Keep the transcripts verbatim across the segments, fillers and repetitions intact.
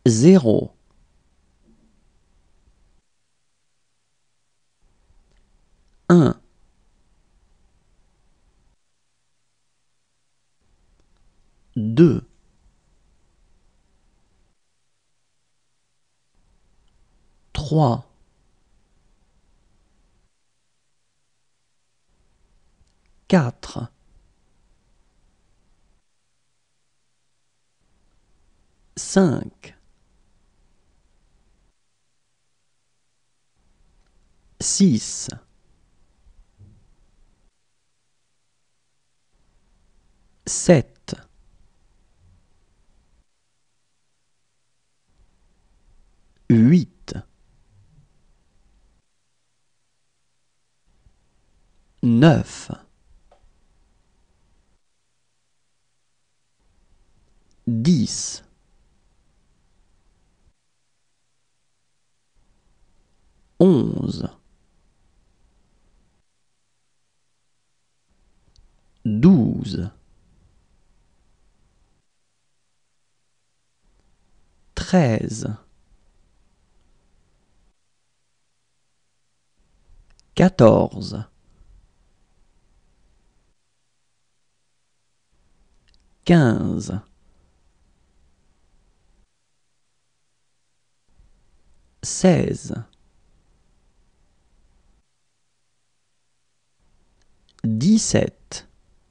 zéro. Un. Deux. Trois. Quatre. Cinq. Six. Sept. Huit. Neuf. Dix. Onze. Douze. Treize. Quatorze. Quinze. Seize. Dix-sept.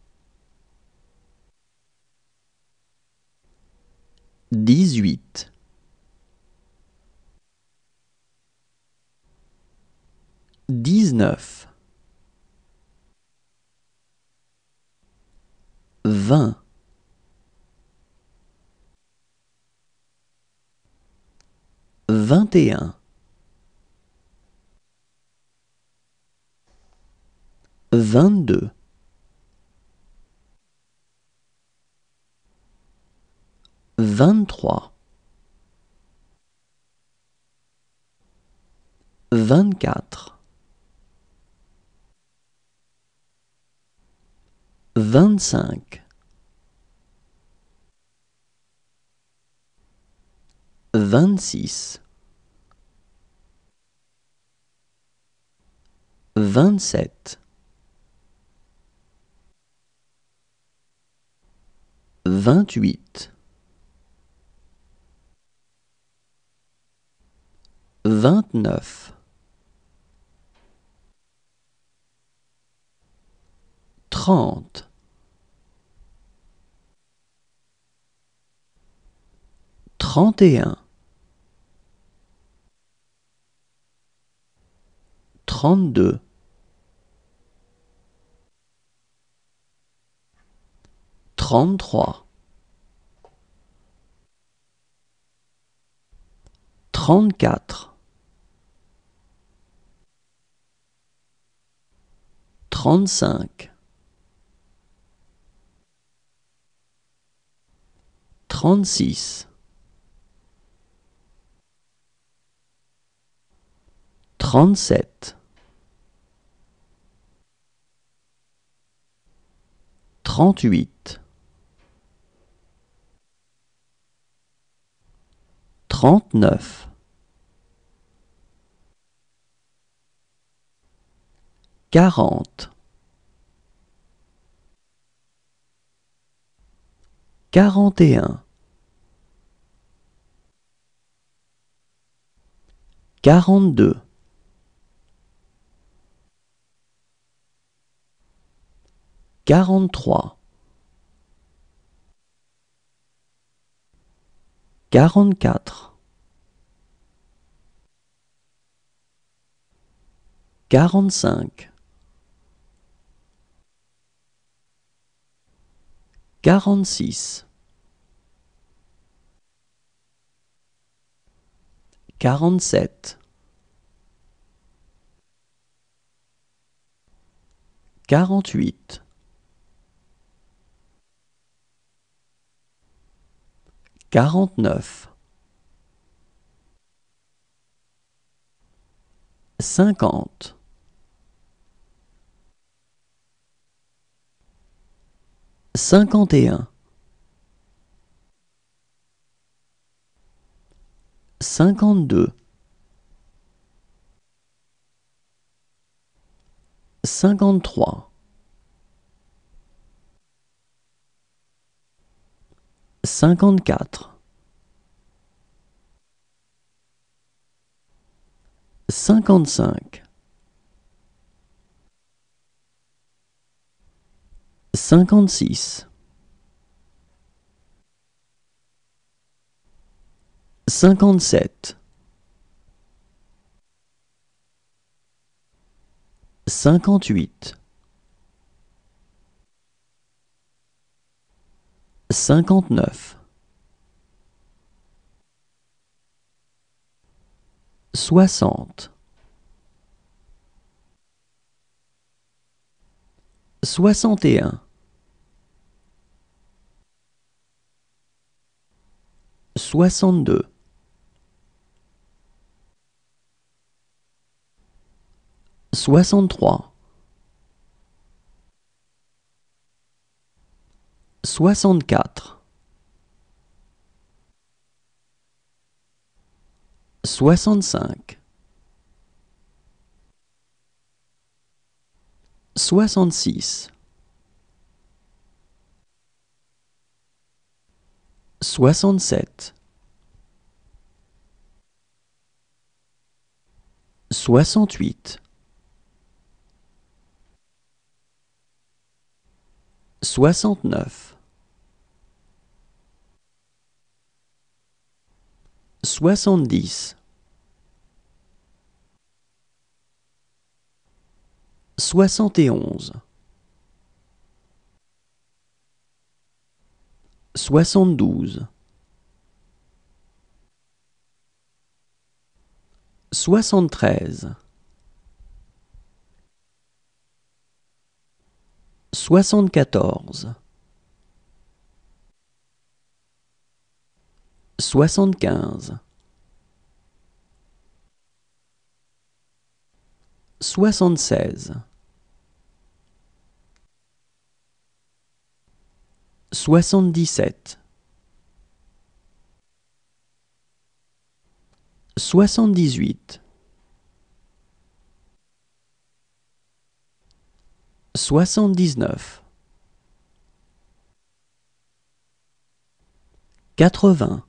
Dix-huit. Dix-neuf. Vingt. Vingt et un. Vingt-deux. Vingt-trois. Vingt-quatre. Vingt-cinq. Vingt-six. Vingt-sept. Vingt-huit. Vingt-neuf. Trente. Trente et un. Trente-deux. Trente-trois. Trente-quatre. Trente-cinq. Trente-six. Trente-sept. Trente-huit. Trente-neuf. Quarante. Quarante et un. Quarante-deux. Quarante-trois. Quarante-quatre. Quarante-cinq. Quarante-six. Quarante-sept. Quarante-huit. Quarante-neuf. Cinquante. Cinquante et un. cinquante-deux, cinquante-trois, cinquante-quatre, cinquante-cinq, cinquante-six, cinquante-sept, cinquante-huit, cinquante-neuf, soixante, soixante et un, soixante-deux, soixante-trois, soixante-quatre, soixante-cinq, soixante-six, soixante-sept, soixante-huit, soixante-neuf, soixante-dix, soixante et onze, soixante-douze, soixante-treize, soixante-quatorze, soixante-quinze, soixante-seize, soixante-dix-sept, soixante-dix-huit, soixante-dix-neuf, quatre-vingts,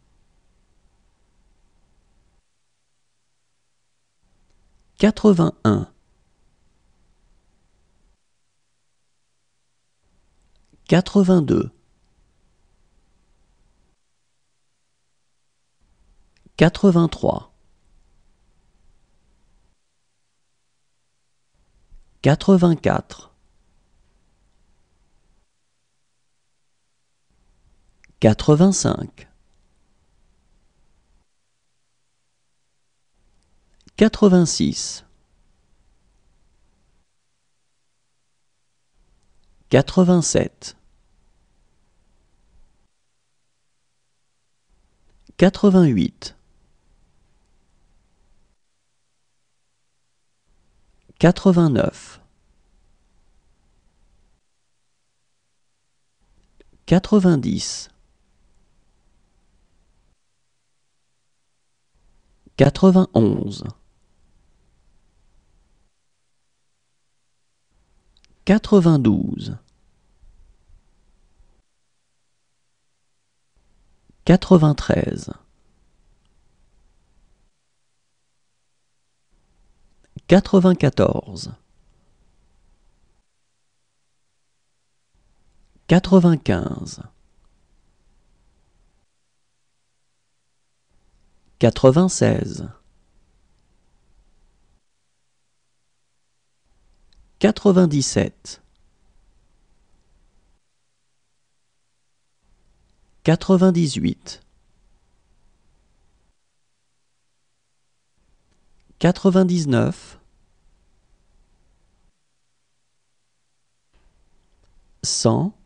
quatre-vingt-un, quatre-vingt-deux, quatre-vingt-trois, quatre-vingt-quatre, quatre-vingt-cinq, quatre-vingt-six, quatre-vingt-sept, quatre-vingt-huit, quatre-vingt-neuf, quatre-vingt-dix, quatre-vingt-onze, quatre-vingt-douze, quatre-vingt-treize, quatre-vingt-quatorze, quatre-vingt-quinze, quatre-vingt-seize, quatre-vingt-dix-sept, quatre-vingt-dix-huit, quatre-vingt-dix-neuf, cent,